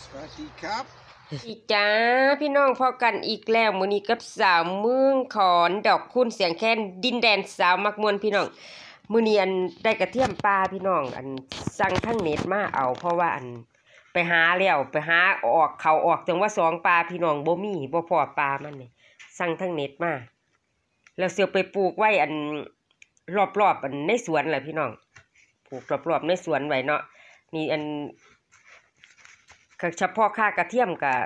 สวัสดีครับอีจ้าพี่น้องพอกันอีกแล้วมื้อนี้กับสาวเมืองขอนดอกคุณเสียงแค้นดินแดนสาวมักมวนพี่น้องมื้อนี้อันได้กระเทียมปลาพี่น้องอันสั่งทั้งเน็ตมาเอาเพราะว่าอันไปหาแล้วไปหาออกเขาออกจังว่า2ปลาพี่น้องบ่มีบ่พอปลามันนี่สั่งทั้งเน็ตมาแล้วเสียวไปปลูกไว้อันรอบๆอันในสวนแหละพี่น้องปลูกรอบๆในสวนไว้เนาะนี่อันเฉพาะค่ากระเทียมกับ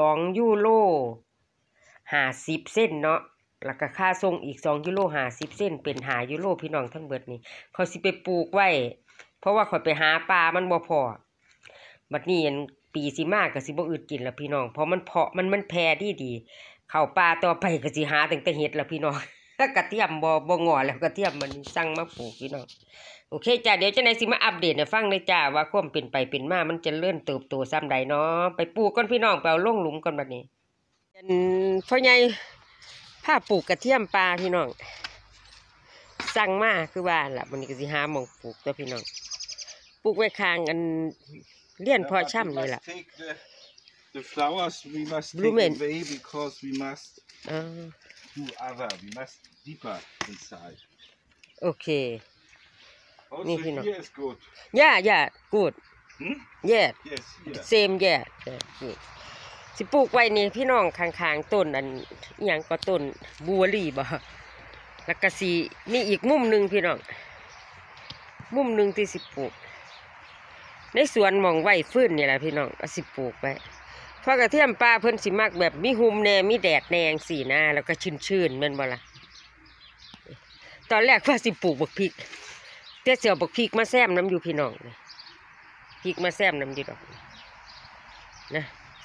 2 ยูโร 50 เซนเนาะแล้วก็ค่าส่งอีก2 ยูโร 50 เซนเป็น5 ยูโรพี่น้องทั้งเบิดนี่เขาสิไปปลูกไว้เพราะว่าเขาไปหาปลามันบ่พอบัดนี้อันปีสิมาก็สิบ่อึดกินแล้วพี่น้องเพราะมันเพาะมันแพร่ดีเข้าปลาต่อไปก็สิหาตั้งแต่เห็ดแล้วพี่น้องกระเทียมบ่งอแล้วกระเทียมมันสั่งมาปลูกพี่น้องโอเคจ้ะเดี๋ยวจะไหนสิมาอัปเดตให้ฟังเลยจ้าว่าความเป็นไปเป็นมามันจะเลื่อนเติบโตซ้ำใดเนาะไปปลูกก่อนพี่น้องไปเอาลงหลุมก่อนบัดนี้พ่อใหญ่พาปลูกกระเทียมปลาพี่น้องสั่งมาคือว่าล่ะวันนี้ก็สิหาหม่องปลูกตัวพี่น้องปลูกไว้ข้างอันเลี้ยนพอช่ำนี่ล่ะ The flowers we must take away because we must do other. We must deeper inside. Okay. Also here is good. Yeah, good. Yeah. Yes, here. Same, yeah. สิปลูกไว้นี่พี่น้องข้างๆต้นอันอิหยังก็ต้นบัวลี่บ่แล้วก็สิมีอีกมุมหนึ่งพี่น้องมุมหนึ่งที่สิปลูกในสวนหม่องไว้ฟื้นนี่แหละพี่น้องก็สิปลูกไว้เพราะกระเทียมปลาเพิ่นสิมักแบบมีหุมแน่มีแดดแนงสีหน้าแล้วก็ชื้นๆแม่นบ่ล่ะตอนแรกว่าสิปลูกบักพริกแต่เสี่ยวบักพริกมาแซมน้ำอยู่พี่น้องพริกมาแซมน้ำอยู่ดอกนะ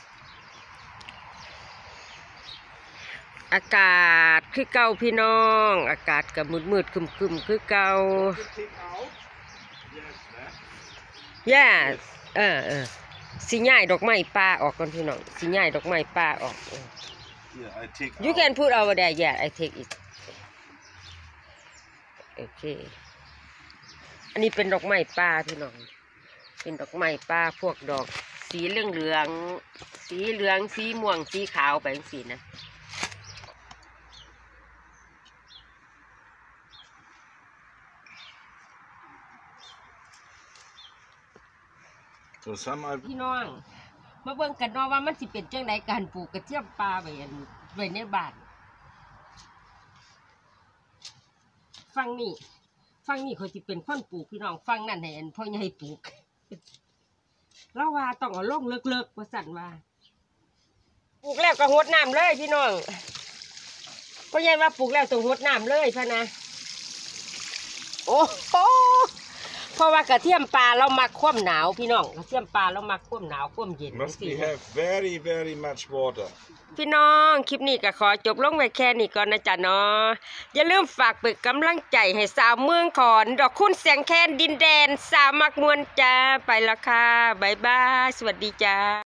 อากาศคือเก่าพี่น้องอากาศก็มืดๆครึมๆคือเก่าย่าสิย้ายดอกไม้ป่าออกก่อนพี่น้องสิย้ายดอกไม้ป่าออก You can put over there yeah I take it โอเคอันนี้เป็นดอกไม้ป่าพี่น้องเป็นดอกไม้ป่าพวกดอกสีเหลืองสีม่วงสีขาวไปจังซี่นะพี่น้องมาเบิ่งกันเนาะว่ามันสิเป็นจังไดการปลูกกระเทียมปลาไว้ในบ้านฟังนี่เขาสิเป็นคนปลูกพี่น้องฟังนั่นให้พ่อใหญ่ปลูกแล้วว่าต้องเอาลงเลิกๆว่าสั่นว่าปลูกแล้วก็รดน้ำเลยพี่น้องพ่อใหญ่ว่าปลูกแล้วต้องรดน้ำเลยพะนะโอ้โหเพราะว่ากระเทียมปลาเรามักความหนาวพี่น้องกระเทียมปลาเรามักความหนาวความเย็น Must have very much water พี่น้องคลิปนี้ก็ขอจบลงไว้แค่นี้ก่อนนะจ๊ะเนาะอย่าลืมฝากเป็นกำลังใจให้สาวเมืองขอนดอกคุณเสียงแคนดินแดนสาวมักมวนจ้าไปละค่ะบ๊ายบายสวัสดีจ้า